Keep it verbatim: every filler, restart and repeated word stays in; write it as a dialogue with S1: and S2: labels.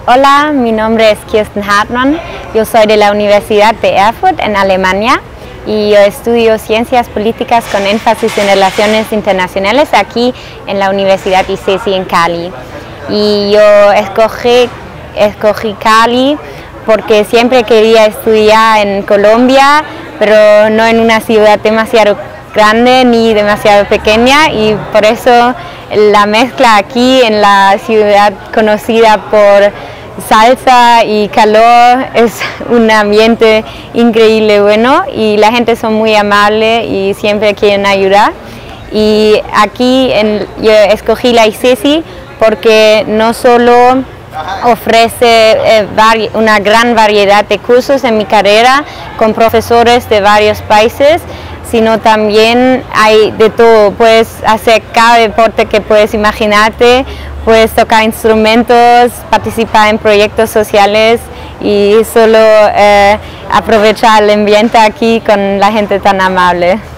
S1: Hola, mi nombre es Kirsten Hartmann, yo soy de la Universidad de Erfurt en Alemania y yo estudio Ciencias Políticas con énfasis en Relaciones Internacionales aquí en la Universidad I C E S I en Cali. Y yo escogí, escogí Cali porque siempre quería estudiar en Colombia, pero no en una ciudad demasiado grande ni demasiado pequeña, y por eso la mezcla aquí en la ciudad conocida por salsa y calor es un ambiente increíble, bueno, y la gente son muy amable y siempre quieren ayudar. Y aquí en, yo escogí la I C E S I porque no solo ofrece eh, una gran variedad de cursos en mi carrera con profesores de varios países, sino también hay de todo. Puedes hacer cada deporte que puedes imaginarte, puedes tocar instrumentos, participar en proyectos sociales y solo eh, aprovechar el ambiente aquí con la gente tan amable.